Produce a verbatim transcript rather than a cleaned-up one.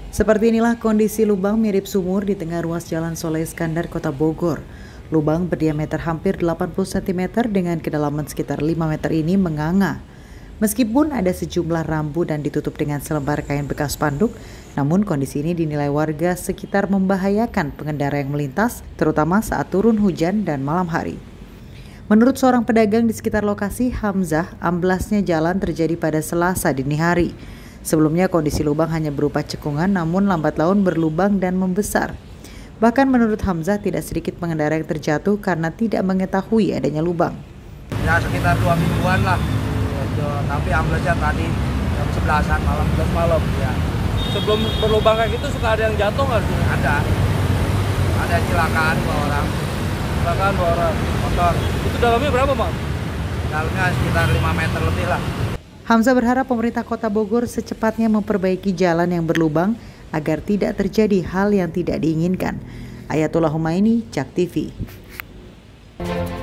Seperti inilah kondisi lubang mirip sumur di tengah ruas Jalan Soleh Iskandar, Kota Bogor. Lubang berdiameter hampir delapan puluh sentimeter dengan kedalaman sekitar lima meter ini menganga. Meskipun ada sejumlah rambu dan ditutup dengan selembar kain bekas spanduk, namun kondisi ini dinilai warga sekitar membahayakan pengendara yang melintas, terutama saat turun hujan dan malam hari. Menurut seorang pedagang di sekitar lokasi, Hamzah, amblasnya jalan terjadi pada Selasa dini hari. Sebelumnya kondisi lubang hanya berupa cekungan, namun lambat laun berlubang dan membesar. Bahkan menurut Hamzah tidak sedikit pengendara yang terjatuh karena tidak mengetahui adanya lubang. Ya sekitar dua mingguan lah, gitu. Tapi amblasnya tadi jam sebelasan malam, sebelas malam. Ya. Sebelum berlubang kayak gitu suka ada yang jatuh nggak sih? Ada, ada kecelakaan dua orang. Kecelakaan dua orang motor. Itu dalamnya berapa, Bang? Dalamnya sekitar lima meter lebih lah. Hamzah berharap pemerintah Kota Bogor secepatnya memperbaiki jalan yang berlubang agar tidak terjadi hal yang tidak diinginkan. Ayatullah Humaini, Jak T V.